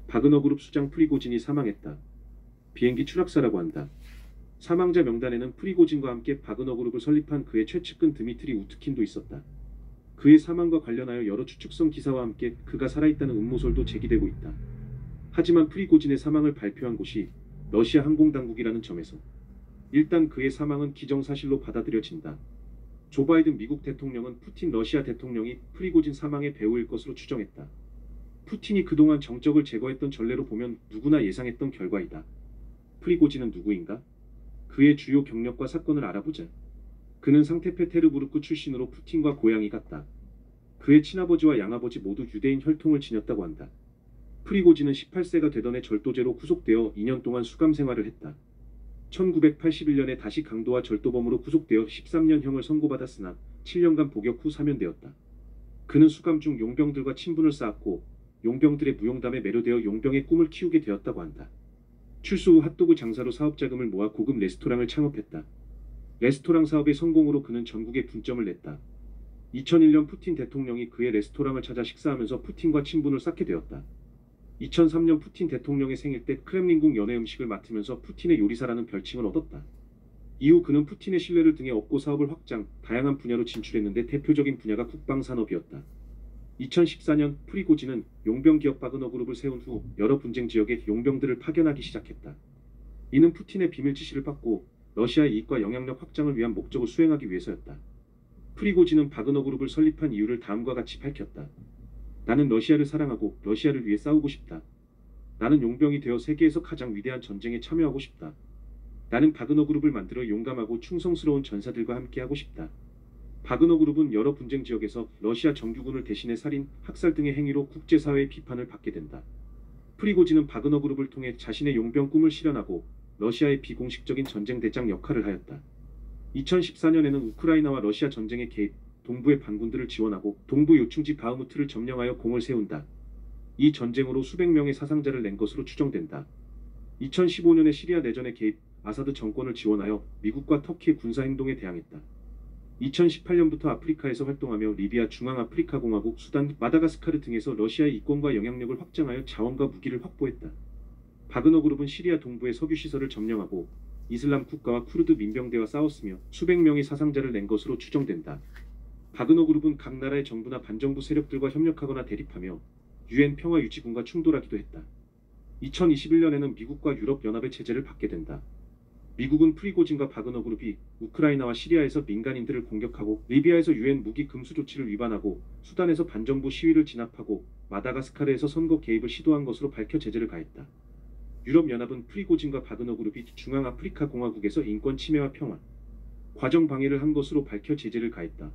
바그너 그룹 수장 프리고진이 사망했다. 비행기 추락사라고 한다. 사망자 명단에는 프리고진과 함께 바그너 그룹을 설립한 그의 최측근 드미트리 우트킨도 있었다. 그의 사망과 관련하여 여러 추측성 기사와 함께 그가 살아있다는 음모설도 제기되고 있다. 하지만 프리고진의 사망을 발표한 곳이 러시아 항공당국이라는 점에서 일단 그의 사망은 기정사실로 받아들여진다. 조 바이든 미국 대통령은 푸틴 러시아 대통령이 프리고진 사망의 배후일 것으로 추정했다. 푸틴이 그동안 정적을 제거했던 전례로 보면 누구나 예상했던 결과이다. 프리고진은 누구인가? 그의 주요 경력과 사건을 알아보자. 그는 상테페테르부르크 출신으로 푸틴과 고향이 같다. 그의 친아버지와 양아버지 모두 유대인 혈통을 지녔다고 한다. 프리고진은 18세가 되던 해 절도죄로 구속되어 2년 동안 수감 생활을 했다. 1981년에 다시 강도와 절도범으로 구속되어 13년형을 선고받았으나 7년간 복역 후 사면되었다. 그는 수감 중 용병들과 친분을 쌓았고 용병들의 무용담에 매료되어 용병의 꿈을 키우게 되었다고 한다. 출소 후 핫도그 장사로 사업자금을 모아 고급 레스토랑을 창업했다. 레스토랑 사업의 성공으로 그는 전국에 분점을 냈다. 2001년 푸틴 대통령이 그의 레스토랑을 찾아 식사하면서 푸틴과 친분을 쌓게 되었다. 2003년 푸틴 대통령의 생일 때 크렘린궁 연회 음식을 맡으면서 푸틴의 요리사라는 별칭을 얻었다. 이후 그는 푸틴의 신뢰를 등에 업고 사업을 확장, 다양한 분야로 진출했는데 대표적인 분야가 국방산업이었다. 2014년 프리고진은 용병 기업 바그너 그룹을 세운 후 여러 분쟁 지역에 용병들을 파견하기 시작했다. 이는 푸틴의 비밀 지시를 받고 러시아의 이익과 영향력 확장을 위한 목적을 수행하기 위해서였다. 프리고진은 바그너 그룹을 설립한 이유를 다음과 같이 밝혔다. 나는 러시아를 사랑하고 러시아를 위해 싸우고 싶다. 나는 용병이 되어 세계에서 가장 위대한 전쟁에 참여하고 싶다. 나는 바그너 그룹을 만들어 용감하고 충성스러운 전사들과 함께하고 싶다. 바그너 그룹은 여러 분쟁 지역에서 러시아 정규군을 대신해 살인, 학살 등의 행위로 국제사회의 비판을 받게 된다. 프리고진은 바그너 그룹을 통해 자신의 용병 꿈을 실현하고 러시아의 비공식적인 전쟁 대장 역할을 하였다. 2014년에는 우크라이나와 러시아 전쟁에 개입, 동부의 반군들을 지원하고 동부 요충지 바흐무트를 점령하여 공을 세운다. 이 전쟁으로 수백 명의 사상자를 낸 것으로 추정된다. 2015년에 시리아 내전에 개입, 아사드 정권을 지원하여 미국과 터키의 군사행동에 대항했다. 2018년부터 아프리카에서 활동하며 리비아 중앙아프리카공화국, 수단, 마다가스카르 등에서 러시아의 이권과 영향력을 확장하여 자원과 무기를 확보했다. 바그너 그룹은 시리아 동부의 석유시설을 점령하고 이슬람 국가와 쿠르드 민병대와 싸웠으며 수백 명의 사상자를 낸 것으로 추정된다. 바그너 그룹은 각 나라의 정부나 반정부 세력들과 협력하거나 대립하며 유엔 평화유지군과 충돌하기도 했다. 2021년에는 미국과 유럽연합의 제재를 받게 된다. 미국은 프리고진과 바그너 그룹이 우크라이나와 시리아에서 민간인들을 공격하고 리비아에서 유엔 무기 금수 조치를 위반하고 수단에서 반정부 시위를 진압하고 마다가스카르에서 선거 개입을 시도한 것으로 밝혀 제재를 가했다. 유럽연합은 프리고진과 바그너 그룹이 중앙아프리카 공화국에서 인권 침해와 평화, 과정 방해를 한 것으로 밝혀 제재를 가했다.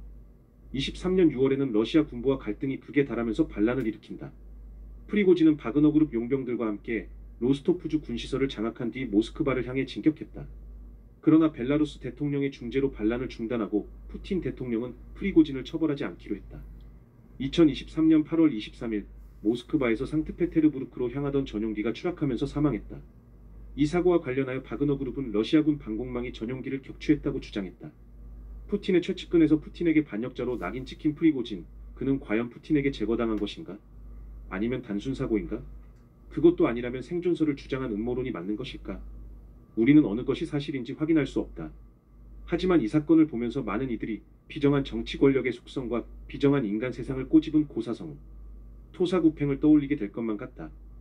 23년 6월에는 러시아 군부와 갈등이 극에 달하면서 반란을 일으킨다. 프리고진은 바그너 그룹 용병들과 함께 로스토프주 군시설을 장악한 뒤 모스크바를 향해 진격했다. 그러나 벨라루스 대통령의 중재로 반란을 중단하고 푸틴 대통령은 프리고진을 처벌하지 않기로 했다. 2023년 8월 23일 모스크바에서 상트페테르부르크로 향하던 전용기가 추락하면서 사망했다. 이 사고와 관련하여 바그너 그룹은 러시아군 방공망이 전용기를 격추했다고 주장했다. 푸틴의 최측근에서 푸틴에게 반역자로 낙인 찍힌 프리고진, 그는 과연 푸틴에게 제거당한 것인가? 아니면 단순 사고인가? 그것도 아니라면 생존설을 주장한 음모론이 맞는 것일까? 우리는 어느 것이 사실인지 확인할 수 없다. 하지만 이 사건을 보면서 많은 이들이 비정한 정치 권력의 속성과 비정한 인간 세상을 꼬집은 고사성은 토사구팽을 떠올리게 될 것만 같다.